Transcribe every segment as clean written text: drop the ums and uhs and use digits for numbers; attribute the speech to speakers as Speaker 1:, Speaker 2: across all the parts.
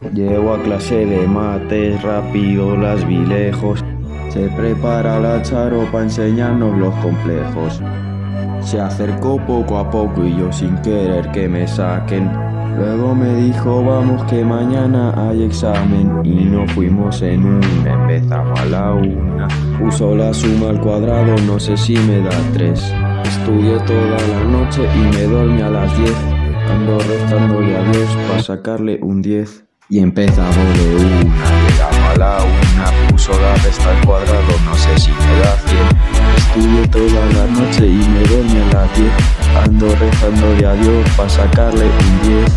Speaker 1: Llego a clase de mates, rápido las vi lejos. Se prepara la Charo para enseñarnos los complejos. Se acercó poco a poco y yo sin querer que me saquen. Luego me dijo vamos que mañana hay examen. Y no fuimos en una, empezamos a la 1. Uso la suma al cuadrado, no sé si me da 3. Estudié toda la noche y me dormí a las 10. Ando restándole a Dios para sacarle un 10. Y empezamos de una, llegamos a la 1. Puso la resta al cuadrado, no sé si me da 100. Estudié toda la noche y me dormí a las 10. Ando rezándole a Dios para sacarle un 10.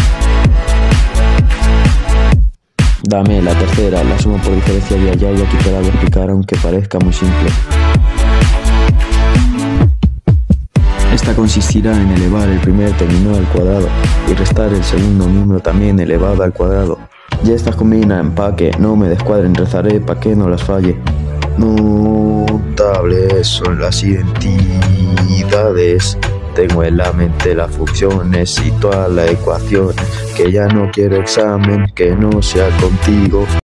Speaker 1: Dame la tercera, la suma por diferencia de allá y aquí te la voy a explicar aunque parezca muy simple. Esta consistirá en elevar el primer término al cuadrado y restar el segundo número también elevado al cuadrado. Ya estas combinan empaque, no me descuadren, rezaré pa' que no las falle. Notables son las identidades. Tengo en la mente las funciones y todas las ecuaciones. Que ya no quiero examen, que no sea contigo.